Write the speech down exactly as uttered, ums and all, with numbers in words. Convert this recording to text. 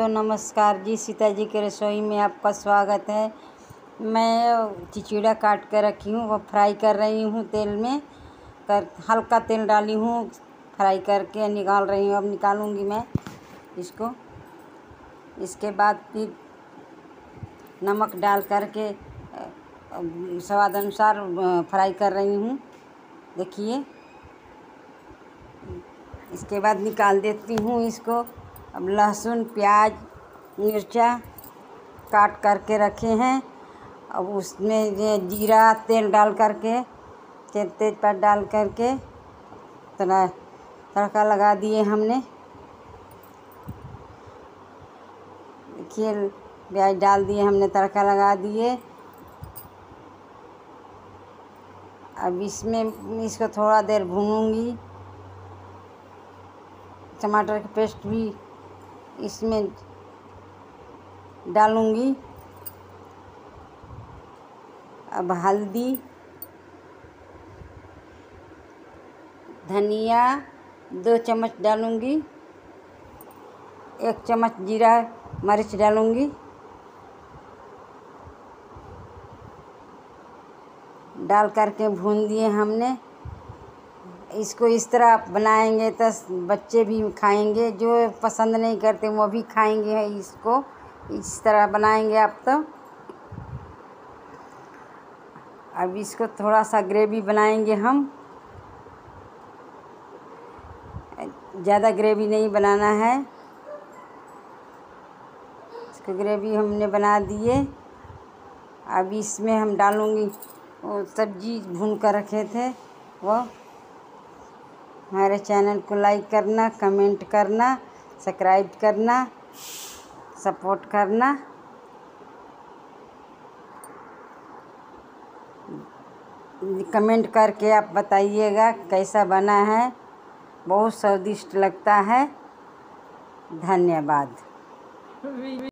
दोस्तों नमस्कार जी। सीता जी की रसोई में आपका स्वागत है। मैं चिचिड़ा काट कर रखी हूँ, वो फ्राई कर रही हूँ तेल में कर हल्का तेल डाली हूँ, फ्राई करके निकाल रही हूँ। अब निकालूंगी मैं इसको। इसके बाद फिर नमक डाल करके स्वाद अनुसार फ्राई कर रही हूँ। देखिए, इसके बाद निकाल देती हूँ इसको। अब लहसुन प्याज मिर्चा काट करके रखे हैं। अब उसमें ये जीरा तेल डाल करके तेल तेजपात डाल करके थोड़ा तड़का लगा दिए हमने। देखिए, प्याज डाल दिए हमने, तड़का लगा दिए। अब इसमें इसको थोड़ा देर भूनूंगी। टमाटर की पेस्ट भी इसमें डालूंगी। अब हल्दी धनिया दो चम्मच डालूंगी। एक चम्मच जीरा मिर्च डालूंगी। डाल करके भून दिए हमने। इसको इस तरह बनाएंगे तो बच्चे भी खाएंगे, जो पसंद नहीं करते वो भी खाएंगे। इसको इस तरह बनाएंगे आप तो। अब इसको थोड़ा सा ग्रेवी बनाएंगे हम, ज़्यादा ग्रेवी नहीं बनाना है। इसको ग्रेवी हमने बना दिए। अब इसमें हम डालूंगी वो सब्जी भून कर रखे थे वो। हमारे चैनल को लाइक करना, कमेंट करना, सब्सक्राइब करना, सपोर्ट करना। कमेंट करके आप बताइएगा कैसा बना है। बहुत स्वादिष्ट लगता है। धन्यवाद।